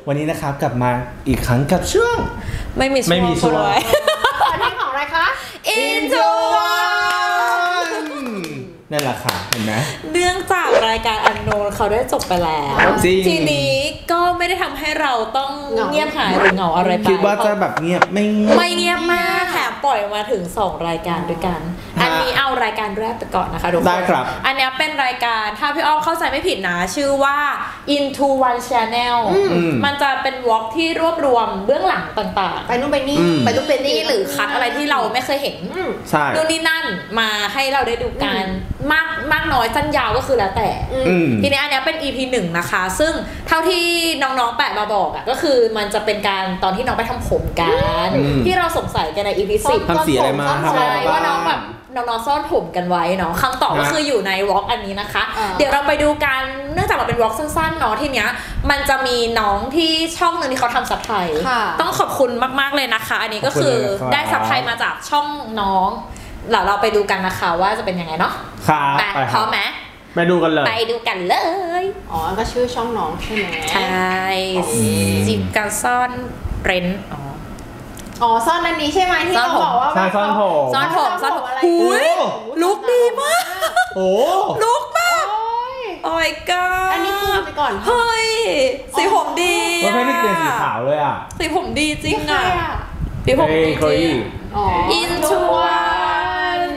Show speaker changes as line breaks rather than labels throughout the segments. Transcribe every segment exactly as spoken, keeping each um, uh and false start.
วันนี้นะครับกลับมาอีกครั้งกับช่วง
ไม่มีช่วงไม่มีช่วง
อันนี้ของอะไรคะ
Into
One นั่นแหละค่ะเห็นไหม
เนื่องจากรายการอันโนนเขาได้จบไปแล้วทีนี้ก็ไม่ได้ทำให้เราต้องเงียบหายหรือเหงาอะไรไป
คิดว่าจะแบบเงียบไม่
ไม่เงียบมากแถมปล่อยมาถึงสองรายการด้วยกันอันนี้เอารายการแรกไปก่อนนะคะทุกคน
ได้ครับ
อันนี้เป็นรายการถ้าพี่อ้อมเข้าใจไม่ผิดนะชื่อว่า Into One Channel มันจะเป็นวอล์กที่รวบรวมเบื้องหลังต่างๆ
ไปนู่นไปนี่
ไปนู่นไปนี่หรือคัดอะไรที่เราไม่เคยเห็นนู่นนี่นั่นมาให้เราได้ดูกันมากมากน้อยสั้นยาวก็คือแล้วแต่ทีนี้อันนี้เป็น อี พี หนึ่งนะคะซึ่งเท่าที่น้องๆแปะมาบอกอ่ะก็คือมันจะเป็นการตอนที่น้องไปทำผมกันที่เราสงสัยกันใน อี พี สิบ
ทำสีอะไรมา
ใช่ว่าน้องแบบน้องๆซ่อนผมกันไว้เนาะคำตอบก็คืออยู่ในวอล์กอันนี้นะคะเดี๋ยวเราไปดูกันเนื่องจากมันเป็นวอล์กสั้นๆเนาะทีเนี้ยมันจะมีน้องที่ช่องนึงที่เขาทำซับไทยต้องขอบคุณมากๆเลยนะคะอันนี้ก็คือได้ซับไทยมาจากช่องน้องเดี๋ยวเราไปดูกันนะคะว่าจะเป็นยังไงเนาะ
ครับ
ไปพร้อมไหม
ไปดูกันเลย
ไปดูกันเลย
อ๋อก็ชื่อช่องน้องใช่ไหม
ใช่ซิมการซ่อนเรนอ๋อ
อ๋อซ่อนอันนี้ใช่ไหมที่เราบอกว่า
ซ่อนผม
ซ่อนผมซ่อนผมหุยลุคดีมาก
โอ้
ลุคแบบโอ้ยก้า
อันนี้คือไปก่อน
เฮ้ยสีผมดี
ว่าไม่ได้เปลี่ยนสีขาวเลยอ่ะ
สีผมดีจริงอ่ะสีผมดีจริง
อ๋อ
Into One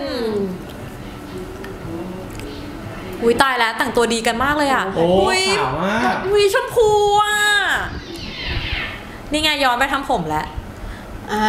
อุ้ยตายแล้วแต่งตัวดีกันมากเลยอ่ะ
อุ้ยขาวมาก
อุ้ยชมพูอ่ะนี่ไงย้อนไปทำผมแล้ว
อ่า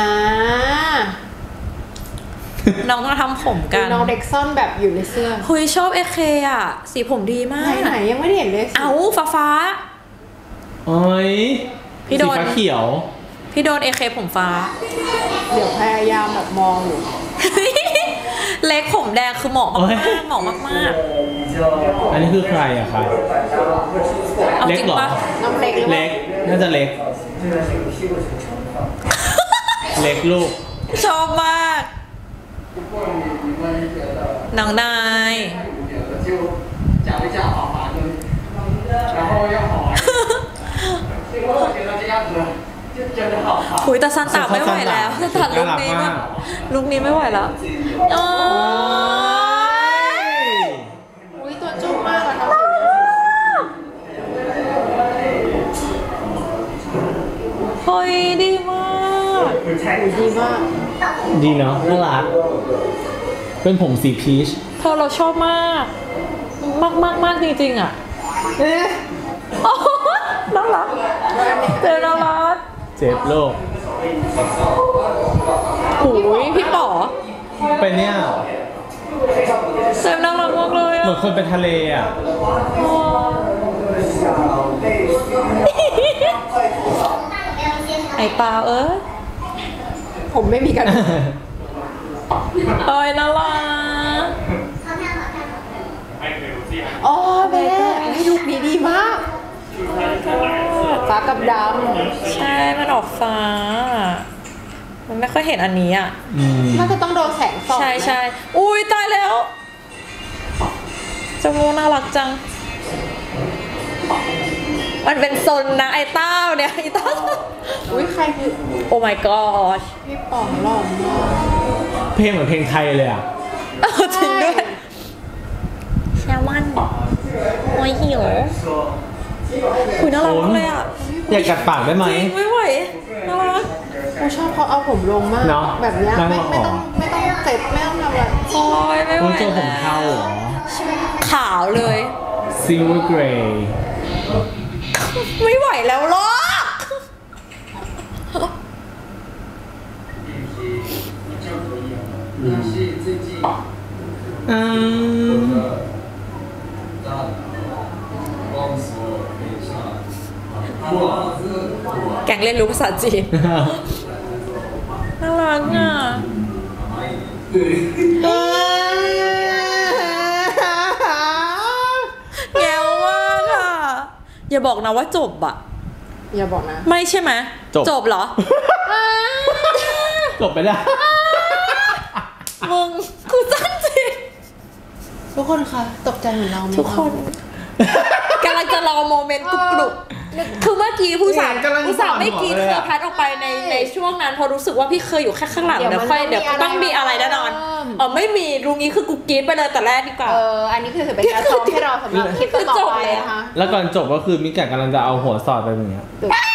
น้องต้องทำผมกัน
น้องเด็กซ่อนแบบอยู่ในเสื้อ
คุยชอบเอเคอ่ะสีผมดีมาก
ไหนๆยังไม่ได้เห็นเลย
เอ้าฟ้าฟ้า
โอ้ยพี่โดนสีฟ้าเขียว
พี่โดนเอเคผมฟ้า
เดี๋ยวพยายามแบบมองอยู่
เล็กผมแดงคือเหมาะมากเหมาะมาก
ๆอันนี้คือใครอะคะเล็กเหรอ
น้องเล็ก
เล็กน่าจะเล็กเล็กลูก
ชอบมากน้องนายหุยแต่ซันตาไม่ไหวแล้วซันตาลุกนี้แบบลุกนี้ไม่ไหวแล้วโอ้
ยอุ้ยตัวจุ๊บมากอะน้อง
เฮ้ยดีมาก
ดีมาก
ดีเนาะน่ารักเป็นผมสีพีช
เธอเราชอบมากมากมากมากจริงๆอ่ะเอ๊ะน่ารักเจอน่ารัก
เจ็บโลก
หูยพี่ป๋อ
เป็นเนี่ย
เจ็บน่ารักมากเลย
เหมือนคนไปทะเลอ่ะ
ไอปลาเอ้ย
ผมไม่มีกัน
เอ้ยน่ารัก
อ๋อแม่ให้ลูกนี้ดีมากฟ้ากับด
ำใช่มันออกฟ้ามันไม่ค่อยเห็นอันนี้อ่ะ
น่าจะต้องโดนแสงส่อง
ใช่ใช่อุ้ยตายแล้วจมูกน่ารักจังมันเป็นซนนะไอ้เต้าเนี่ยไอ้เต้า
อุ้ยใครคือ
โอ้ my god
พี่ป๋องหล่อมาก
เพลงเหมือนเพลงไทยเลยอ่ะ
จริงด้วยแซลมอนโอ้ยหิวคุยน่ารักเลยอ่ะ
อยากกัดปากได้ไหม
ไม่ไหวน่ารัก
ผมชอบเขาเอาผมลงมากแบบนี้ไม่ไม่ต้องไม่ต้องเซ็ตไม่ต้องทำอะไร
โอ้ยไม่ไหว
แล้วผมเทาเหรอ
ขาวเลย
silver gray
ไม่ไหวแล้วหรอก
อืม
แกงเล่นรู้ภาษาจีนน่ารักอ่ะแง่มากอ่ะอย่าบอกนะว่าจบอ่ะ
อย่าบอกนะ
ไม่ใช่ไหมจบเหรอ
จบไปแล้ว
มึงคือสั้นจริง
ทุกคนคะตกใจเหมือนเราไหม
ทุกคนกำลังจะรอโมเมนต์กรุบคือเมื่อกี้ผู้สาว
กำลัง
ผู้สาวไม่กรีด
บอกเลย
เคอ
อะ
ร์พัดออกไปในในช่วงนั้นพอรู้สึกว่าพี่เคยอยู่แค่ข้างหลัง
เดี๋ยว
เดี๋ยวค่อย
มัน
เดี๋ยว
ต้
ต้
อ
อง ง
มี
มี
อะ
อะไร ไร
แน่
แน่
น
น
อ
อน นอ๋อไม่มีลุงนี้คือกูกรีดไปเลยแต่แรกดีกว่า
เอออันนี้คือถือเป็นการซ้อมให้เราสำหรับคลิปต่อไปนะคะ
แล้วก่อนจบก็คือมิกะกำลังจะเอาหัวสอดไปอย่างเงี้ย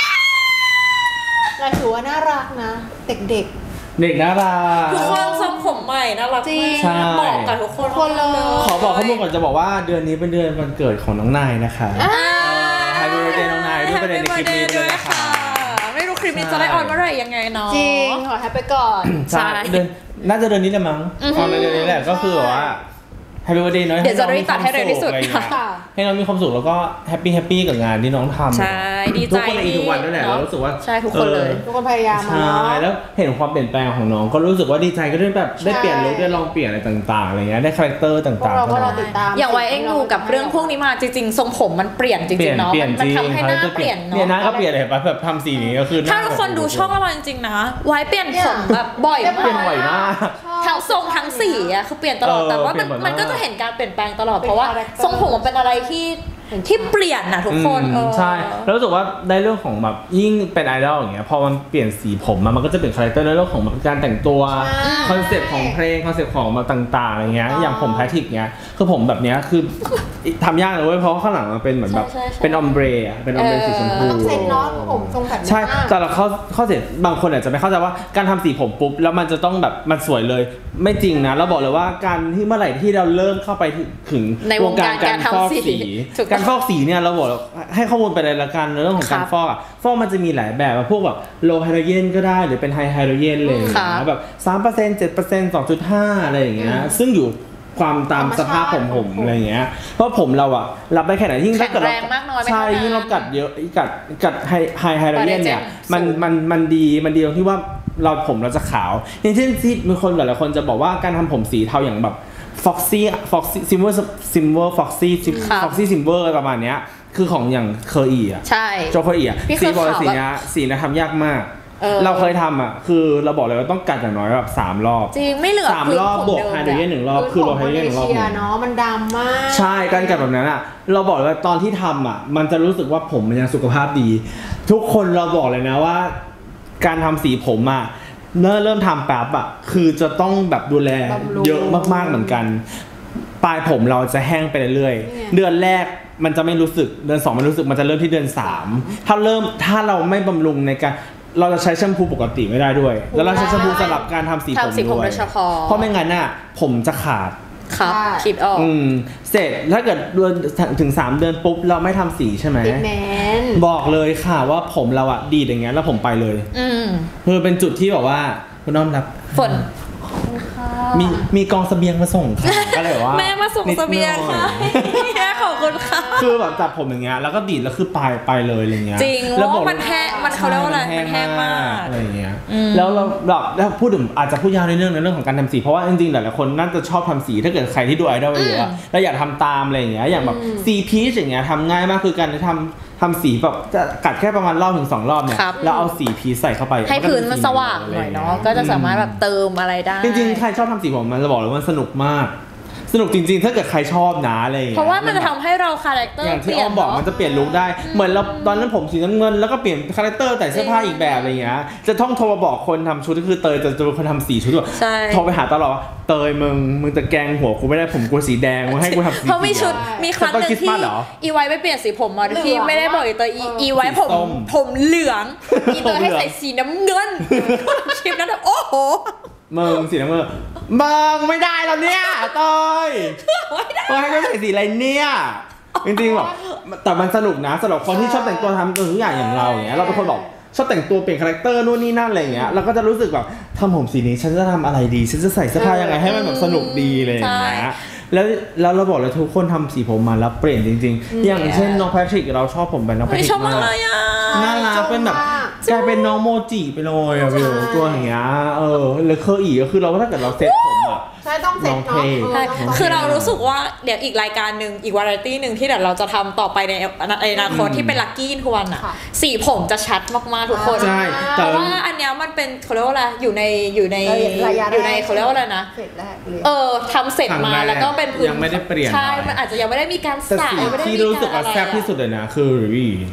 เราถือว่าน่ารักนะ เด็ก
เด็กน่ารัก
ทุกคนทรงผมใหม่น่ารัก
จริง
ใช่
เหมาะกับทุกคน
คนเลย
ขอบอกข้อมูลก่อนจะบอกว่าเดือนนี้เป็นเดือนวันเกิดของน้องนายนะคะ
อ่า
ไฮเบอร์เดย์น้องนายด้วยประเด็นในคลิปนี้ด้วยนะคะ
ไม่รู้คลิปนี้จะได้ออนเมื่อไหร่ยังไงเนาะ
ๆ จริงขอแฮปไปก่อน
ใช่เดือนน่าจะเดือนนี้แหละมั้ง
อือหือ
ตอนในเดือนนี้แหละก็คือแบบว่าไฮเบอร์เดย์น้อย
เดี๋ยวจะรีบตัดให้เร็วที่สุด
ค่ะ
ให้น้องมีความสุขแล้วก็แฮปปี้แฮปปี้กับงานที่น้องทำ
ใช่ดีใจ
ทุกคนในอีกทุกวันนั่นแหละ
เนอะ
เรารู้สึกว่า
ใช่ทุกคนเลย
ทุกคนพยายามมา
ใช่
เนาะ
แล้วเห็นความเปลี่ยนแปลงของน้องก็รู้สึกว่าดีใจก็ได้แบบได้
ใช่
เปลี่ยนลุคได้ลองเปลี่ยนอะไรต่างๆอะไรเงี้ยได้คาแรคเตอร์ต่างๆ
พวกเราก็รอ
เข้ามา
ติดตาม
อย่างไว้เองดูกับเรื่องพวกนี้มาจริงๆทรงผมมันเปลี่ยนจ
เปลี่
ริ
ย
ง
น
ๆเนาะ
เปลี่ยน
มัน
จริง
ทำให้หน้าเปลี่ยน
เนี่ยหน้า
เนาะ
ก็เปลี่ยนเห็นปะแบบทำสีนี้ก็คือหน้
ถ้าทุกคนดูช่องเราจริงๆนะไว้เปลี่ยนผมแบบบ่อย
เปลี่ยน
มาก
บ่อยมาก
ทั้งทรงทั้งสีอะคือเปลี่ยนตลอด
เออ
แต่ว่ามัน
เปลี่ยนบ่อยมาก
มันก็จะเห็นการเปลี่ยนแปลงตลอดเพราะว่า
เป็น character
ทรงผมมันเป็นอะไรที่ที่เปลี่ยนนะทุกคน
อืม
เออ
ใช่แล้วรู้สึกว่าได้เรื่องของแบบยิ่งเป็นไอดอลอย่างเงี้ยพอมันเปลี่ยนสีผมอะมันก็จะเปลี่ยนคาแรคเตอร์ในเรื่องของแบบการแต่งตัว
ใช่
คอนเซ็ปต์ของเพลงคอนเซ็ปต์ของมาต่างๆอะไรเงี้ย
ถูกต้อง
อย่างผมแพทริกเงี้ยคือผมแบบเนี้ยคือทำยากเลยเว้ยเพราะว่าข้างหลังมันเป็นเหมือนแบบ
ใช่ใช่ใช่
เป็นออมเบรอะเป็นออมเบรสีชมพู
ต้องเซ็นเนาะผมทรงแบบนี้
ใช่แต่เราเข้าเข้าเสร็จบางคนอาจจะไม่เข้าใจว่าการทำสีผมปุ๊บแล้วมันจะต้องแบบมันสวยเลยไม่จริงนะเราบอกเลยว่าการที่เมื่อไหร่ที่เราเริ่มเข้าไปถึง
ในวงการการทำสีถูกต้อง
การฟอกสีเนี่ยเราบอกให้ข้อมูลไปเลยละกันในเรื่องของการ
ครับ
ฟอกอะฟอกมันจะมีหลายแบบอะพวกแบบโลไฮโดรเจนก็ได้หรือเป็นไฮไฮโดรเจนเลย
ครับ
นะแบบสามเปอร์เซ็นต์เจ็ดเปอร์เซ็นต์สองจุดห้าอะไรอย่างเงี้ยซึ่งอยู่ความตามสภาพผมผมอะไรอย่างเงี้ยเพราะผมเราอะรับได้แค่ไหนยิ่งถ้าเกิดเรา
แข็งแรงมากน้อยไม่
ใช่
เท่านั้น
ยิ่งเรากัดเยอะกัดกัดไฮไฮไฮโดรเจนเนี่ย
สูง
มันมันมันดีมันดีตรงที่ว่าเราผมเราจะขาวอย่างเช่นที่มีคนหลายๆคนจะบอกว่าการทำผมสีเทาอย่างแบบ Foxy Foxy Silver Silver Foxy
ครับ
Foxy Silver ประมาณเนี้ยคือของอย่างเคอร์อีอ่ะ
ใช่
โจเคอร์อีอ่ะ
พี่เค
สี
ย
บอกเลย
ข่าว
สี
แบบ
เนี้ยสีเนี้ยทำยากมาก
เออ
เราเคยทำอ่ะคือเราบอกเลยว่าต้องกัดอย่างน้อยแบบสามรอบ
จริงไม่เหลือ
สาม
พื้น
รอบ
ผม
บวก
เดิม
ไฮโดรเจนหนึ่งรอบคือโลไฮโดรเจนหนึ่งรอบ
เชียเนาะมันดำมาก
ใช่การกัดแบบนั้นอ่ะเราบอกเลยว่าตอนที่ทำอ่ะมันจะรู้สึกว่าผมมันยังสุขภาพดี ทุกคนเราบอกเลยนะว่า การทำสีผมอ่ะเมื่อเริ่มทำแป๊บอ่ะคือจะต้องแบบดูแล
บำรุง
เยอะมากๆเหมือนกัน ปลายผมเราจะแห้งไปเรื่อย
นี่ไง
ๆเดือนแรกมันจะไม่รู้สึกเดือนสองมันรู้สึกมันจะเริ่มที่เดือนสามถ้าเริ่มถ้าเราไม่บำรุงในการเราจะใช้แชมพูปกติไม่ได้ด้วย แล้วเราใช้แชมพูสำหรับการทำสีผม
ทำสีผม
ด้ว
โด
ย
ยเฉพาะ
เพราะไม่งั้นน่ะผมจะขาด
ครับ
ใช่
คิดออก
อืมเสร็จถ้าเกิดเดือนถึงสามเดือนปุ๊บเราไม่ทำสีใช่ไหม
ติดแมน
บอกเลยค่ะว่าผมเราอะดีดอย่างเงี้ยแล้วผมไปเลย
อืม
คือเป็นจุดที่แบบว่าคุณน้อมรับ
ฝน
มีมีกองเสบียงมาส่งค่ะก็เลยว่า
แม่มาส่ง
นิด
เสบียงค่ะ
หน่อย
แม่ขอบคุณค่ะ
คือแบบจับผมอย่างเงี้ยแล้วก็ดีดแล้วคือไปไปเลยอะไรเงี้ย
จริง
แล้ว
ว่ามันแห้งมันเขาเรียกว่าอะไร
ใช่
มันแห้งมาก
อะไรอย่างเงี้ย
อืม
แล้วเราแบบแล้วพูดถึงอาจจะพูดยาวในเรื่องในเรื่องของการทำสีเพราะว่าจริงๆหลายๆคนน่าจะชอบทำสีถ้าเกิดใครที่ดูไอดอลเยอะแล้วอยากทำตามอะไรอย่างเงี้ยอย่างแบบซีพีชอย่างเงี้ยทำง่ายมากคือการทำทำสีแบบจะกัดแค่ประมาณรอบถึงสองรอบเนี่ย
ครับ
แล้วเอาสีพีชใส่เข้าไป
ให้พื้นมันสว่างหน่อยเนาะก็จะสามารถแบบเติมอะไรได้
จริงๆใครชอบทำสีผมมันจะบอกเลยว่ามันสนุกมาก สนุกจริงๆถ้าเกิดใครชอบนะอะไรอย่างเงี้ย
เพราะว่ามันจะทำให้เราคาแรคเตอร์
อย่าง
เป
ที่
ลี่
อ้
ย
อน มบอก
เนาะ
มันจะเปลี่ยนลุคได้เหมือนเราตอนนั้นผมสีน้ำเงินแล้วก็เปลี่ยนคาแรคเตอร์แต่เสื้อผ้าอีกแบบอะไรอย่างเงี้ยจะต้องโทรมาบอกคนทำชุดก็คือเตยจะจะเป็นคนทำสีชุดแบบ
ใช่
โทรไปหาตลอดว่าเตยมึงมึงจะแกล้งหัวกูไม่ได้ผมกูสีแดงมึงให้กูทำสี
เพราะมีชุด
เขียว
มีครั้งหนึ่ง
แต่ตอนคริสต์
ที่
มาสเหรอ
อีไว้ไปเปลี่ยนสีผมมาที่
เหลือง
ไม่ได้บอกอีเตยอี
เอออี
อีไว้ผม
ส้ม
ผมเหลืองอีเตยให้
เหลือง
ใส่สีน้ำเงินคลิปนั้นแบบโอ้โห
มึงสีน้ำเงินมึงไม่ได้แล้วเนี่ยเตย
ไม่ได้
เฮ้ยให้ใส่สีอะไรเนี่ยจริงๆแบบแต่มันสนุกนะสำหรับคนที่ชอบแต่งตัวทำตัวทุกอย่างอย่างเราอย่างเงี้ยเราเป็นคนบอกชอบแต่งตัวเปลี่ยนคาแรคเตอร์นู่นนี่นั่นอะไรอย่างเงี้ยเราก็จะรู้สึกแบบทำผมสีนี้ฉันจะทำอะไรดีฉันจะใส่เสื้อผ้ายังไงให้มันแบบสนุกดีอะไรอย่างเงี้ยแล้วแล้วเราบอกเลยทุกคนทำสีผมมาแล้วเปลี่ยนจริงๆ อย่างเช่นน้องแพทริกเราชอบผมแบบน้องแพท
ไม่
ริก
ชอบมาก
มาก
เลยอ่ะ
น่ารักเป็นแบบกลายเป็นน้องโมจิไปเลยอะวิวตัวอย่างเงี้ยเออเลยเคออีก็คือเราถ้าเกิดเราเซ็ตผมอะ
ใช่ต้องเซ็ต
น้องเท่
เนาะ
ใช่
เออต้อง
คือเรารู้สึกว่าเดี๋ยวอีกรายการหนึ่งอีกวาไรตี้หนึ่งที่เดี๋ยวเราจะทำต่อไปในในอนาคตที่เป็นลัคกี้อินทวันอ่ะ
ค่ะ
สีผมจะชัดมากๆทุกคน
ใช่
เพ
แต่
ราะว่าอันเนี้ยมันเป็นเขาเรียกว่าอะไรอยู่ในอยู่ใน
ระยะแรก
อยู่ในเขาเรียกว่าอะไรนะ
เสร็จแรกเลย
เออทำเสร็จมา
ครั้งแรก
แล้วก็เป็นพื้น
ยังไม่ได้เปลี่ยน
ใช่
อะไร
มันอาจจะยังไม่ได้มีการ
แต่
สระ
สี
ยังไม่ได้
ที่
มี
รู้สึกว่า
อะไร
แซ่บที่สุดเลยนะคือรี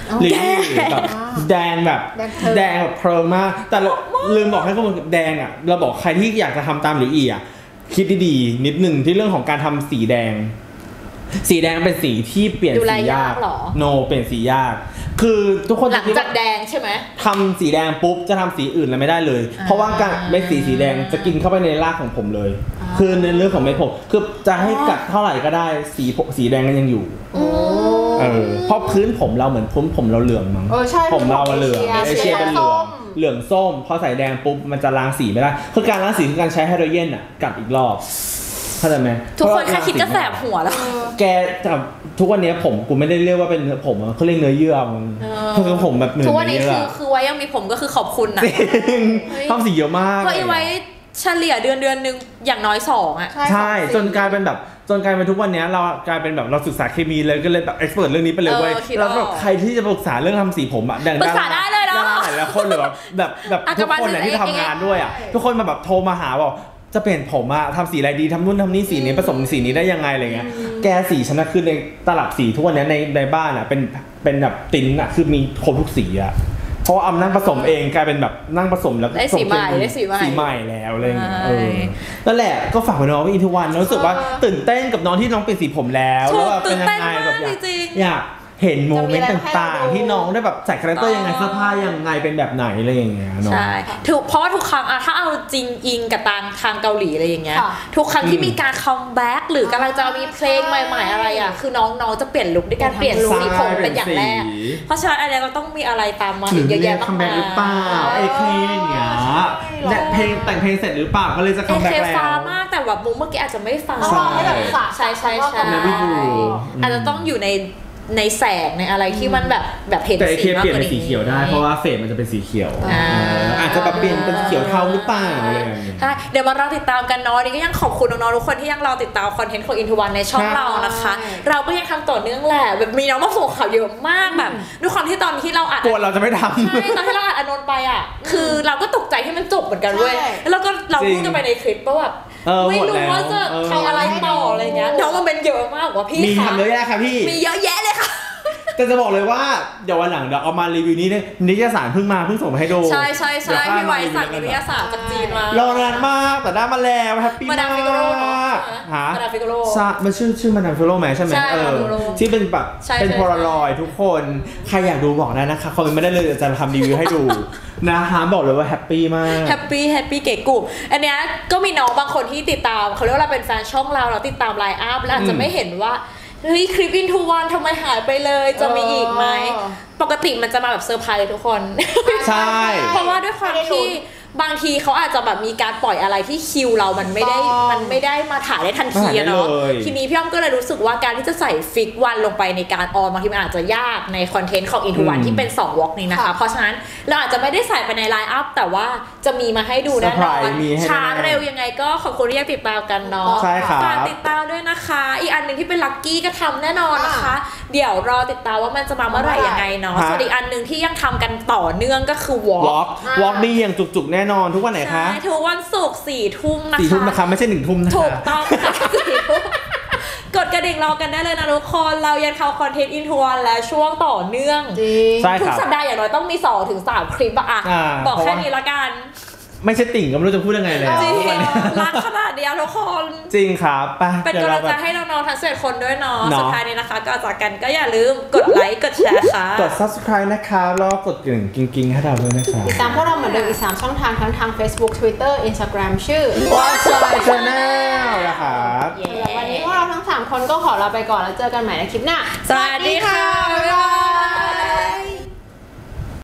ลิลลี่แบบแดงแบบแดงแบบเพลิงมากแต่เราลืมบอกให้ข้อมูลแดงอ่ะเราบอกใครที่อยากจะทำตามลิลลี่อ่ะคิดดีๆนิดนึงที่เรื่องของการทำสีแดงสีแดงเป็นสีที่เปลี่ยนสียากโนเปลี่ยนสียากคือทุกคน
หลังจากแดงใช่ไหม
ทำสีแดงปุ๊บจะทำสีอื่นแล้วไม่ได้เลยเพราะว่าการเม็ดสีสีแดงจะกินเข้าไปในรากของผมเลยคือในเรื่องของเม็ดผมคือจะให้กัดเท่าไหร่ก็ได้สีสีแดงก็ยังอยู่เออเพราะพื้นผมเราเหมือนพื้นผมเราเหลืองมั้งผมเราเหลืองเอเชียเป็นเหลืองเหลืองส้มพอใส่แดงปุ๊บมันจะล้างสีไม่ได้คือการล้างสีคือการใช้ไฮโดรเจนอ่ะกัดอีกรอบเข้าใจไหม
ทุกคนแค่คิดก็แสบหัวแล้ว
แกแต่ทุกวันนี้ผมกูไม่ได้เรียกว่าเป็นเนื้อผมเขาเรียกเนื้อเยื่อมึงคือผมแบบเนื้อเยื่อทุกวันนี้
คือคือไว้ยังมีผมก็คือขอบคุณนะ
ทำสีเยอะมาก
เพราะไว้เฉลี่ยเดือนเดือนนึงอย่างน้อยสองอ่ะ
ใช่จนกลายเป็นแบบจนกลายเป็นทุกวันนี้เรากลายเป็นแบบเราศึกษาเคมีเลยก็เลยแบบเอ็กซ์เพรสเรื่องนี้ไปเลยเว้ยแล้วแบบใครที่จะปรึกษาเรื่องทำสีผมอ่ะดังๆ
ปรึกษาได้เลยเนาะ
หลายคนเลยแบบแบบแบบทุกคนเนี่ยที่ทำงานด้วยอ่ะทุกคนมาแบบโทรมาหาบอกจะเปลี่ยนผมอะทำสีอะไรดีทำนู่นทำนี่สีนี้ผสมสีนี้ได้ยังไงอะไรเงี้ยแกสีฉันนะคือในตลับสีทุกวันนี้ในในบ้านอะเป็นเป็นแบบติ้นอะคือมีครบทุกสีอะเพราะว่าอำนั่งผสมเองกลายเป็นแบบนั่งผสมแล้ว
ได้สีใหม่ได้สีใหม่
สีใหม่แล้วอะไรเงี้ยเออนั่นแหละก็ฝากไว้น้องอินทวันรู้สึกว่าตื่นเต้นกับน้องที่น้องเปลี่ยนสีผมแล้วแล้วเป็นยังไงแบบอยากเห็นโมเมนต์ต่างๆที่น้องได้แบบใส่คาแรคเตอร์ยังไงเสื้อผ้ายังไงเป็นแบบไหนอะไรอย่างเงี้ยเนาะ
ใช่ถูกเพราะว่าทุกครั้งอะถ้าเอาจริงอิงกับทางทางเกาหลีอะไรอย่างเงี้ยทุกครั้งที่มีการคัมแบ็กหรือกำลังจะมีเพลงใหม่ๆอะไรอะคือน้องๆจะเปลี่ยนลุคด้วยการเปลี่ยนสีผมเป็นอย่างแรกเพราะฉะนั้นอะไรก็ต้องมีอะไรตามมาอีกเยอะแยะมากมาย
หรือเปล่าไอ้เพลงเนี้ยเนี่ยเพลงแต่งเพลงเสร็จหรือเปล่าก็เลยจะคัมแบ็กแล้ว
ฟ้ามากแต่แบบมุมเมื่อกี้อาจจะไม่ฟ้าใช่ใช่ใช่อาจจะต้องอยู่ในในแสงในอะไรที่มันแบบแบบเห็น
สีมากกว่านี้แต่เปลี่ยนเป็นสีเขียวได้เพราะว่าเฟซมันจะเป็นสีเขียวอาจจะแบบเปลี่ยนเป็นเขียวเทาหรือเปล่าอะไรอย่างเงี้ย
ใช่เดี๋ยวมารอติดตามกันเนาะนี่ก็ยังขอบคุณน้องๆทุกคนที่ยังรอติดตามคอนเทนต์ของอินทวันในช่องเรานะคะเราก็ยังทำต่อเนื่องแหละแบบมีน้องมาส่งข่าวเยอะมากแบบด้วยความที่ตอนที่เราอัด
กลัวเราจะไม่ทำ
ใช่ตอนที่เราอัดอนนท์ไปอ่ะคือเราก็ตกใจที่มันจบเหมือนกันเว้ยแล้วก็เราพูดกันไปในคลิปว่าแบบไม่รู้ว่าจะทำอะไรต่ออะไรเงี้ยน้องมันเป็นเยอะมากว่าพี่
มีทำเยอะแยะค่ะพี่
มีเยอะแยะเลยค่ะ
แต่จะบอกเลยว่าเดี๋ยววันหลังเดี๋ยวเอามารีวิวนี้เนี่ยนิตยสารเพิ่งมาเพิ่งส่งมาให้ดู
ใช่ใช่ใช่พี่ไว้สั่งนิตยสารจากจีนมาร
อนานมากแต่ได้มาแล้วแฮปปี้มากมาดามฟิโกโร่ฮะ
มาดามฟิโกโร่
มันชื่อชื่อมาดามฟิโกโร่ไหมใช่ไหมเออที่เป็นแบบเป็นโพลารอยด์ทุกคนใครอยากดูบอกได้นะคะคอมเมนต์ไม่ได้เลยจะทำรีวิวให้ดูนะคะบอกเลยว่าแฮปปี้มาก
แฮปปี้แฮปปี้เก๋กุอันเนี้ยก็มีน้องบางคนที่ติดตามเขาเรียกว่าเราเป็นแฟนช่องเราเราติดตามไลน์อัพแล้วอาจจะไม่เห็นว่าเฮ้ยคลิปอินทูวันทำไมหายไปเลยจะมีอีกไหมปกติมันจะมาแบบเซอร์ไพรส์ทุกคน
ใช่
เพราะว่าด้วยความที่บางทีเขาอาจจะแบบมีการปล่อยอะไรที่คิวเรามันไม่ได้มันไม่ได้มาถ่ายได้ทันทีเนาะทีนี้พี่อ้อมก็เลยรู้สึกว่าการที่จะใส่ฟิกวันลงไปในการออนบางทีมันอาจจะยากในคอนเทนต์ของอินทูวันที่เป็นสองวอล์กนี้นะคะเพราะฉะนั้นเราอาจจะไม่ได้ใส่ไปในไลน์อัพแต่ว่าจะมีมาให้ดูแน่นอนช้าเร็วยังไงก็ขอบคุณที่ยังติดตามกันเนาะฝากติดตามด้วยนะคะอีกอันหนึ่งที่เป็นลัคกี้ก็ทำแน่นอนนะคะเดี๋ยวรอติดตามว่ามันจะมาเมื่อไหร่ยังไงเนาะส่วนอีกอันหนึ่งที่ยังทำกันต่อเนื่องก็คือวอล์ก
วอล์กนี่ยังจุกๆแน่นอนทุกวันไหนคะ
ทุกวันศุกร์สี่ทุ่มนะคะ
สี่ทุ่มนะคะไม่ใช่หนึ่งทุ่มนะคะ
ถูกต้องค่ะสี่ทุ่มกดกระดิ่งรอกันได้เลยนะทุกคนเรายังทำคอนเทนต์อินทวันและช่วงต่อเนื่องทุกสัปดาห์อย่างน้อยต้องมีสองถึงสามคลิปอะบอกแค่นี้ละกัน
ไม่ใช่ติ่งก็ไม่รู้จะพูดยังไงแล้ว
จริงรักขนาดเดียวทุกคน
จริงครับไป
เป็นกำลังใจให้น้องๆทั้งสิบคนด้วยเนาะสุดท้ายนี้นะคะก็จากกันก็อย่าลืมกดไลค์กดแชร์ค่ะ
กด ซับสไครบ์ นะครับแล้วกดกระดิ่งกิ๊งๆให้เราด้วยนะครับ
ติดตามพวกเราเหมือนเดิมอีกสามช่องทางทั้งทาง Facebook Twitter Instagram ชื่อ
What's My Channel นะครับ
วันนี้พวกเราทั้งสามคนก็ขอลาไปก่อนแล้วเจอกันใหม่ในคลิปหน้า
สวัสดีค่ะบ๊ายบาย